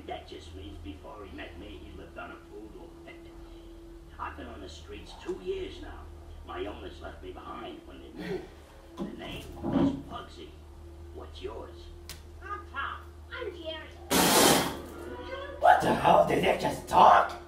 That just means before he met me, he lived on a poodle. I've been on the streets 2 years now. My owners left me behind when they moved. The name is Pugsy. What's yours? I'm Tom. I'm Jerry. What the hell? Did they just talk?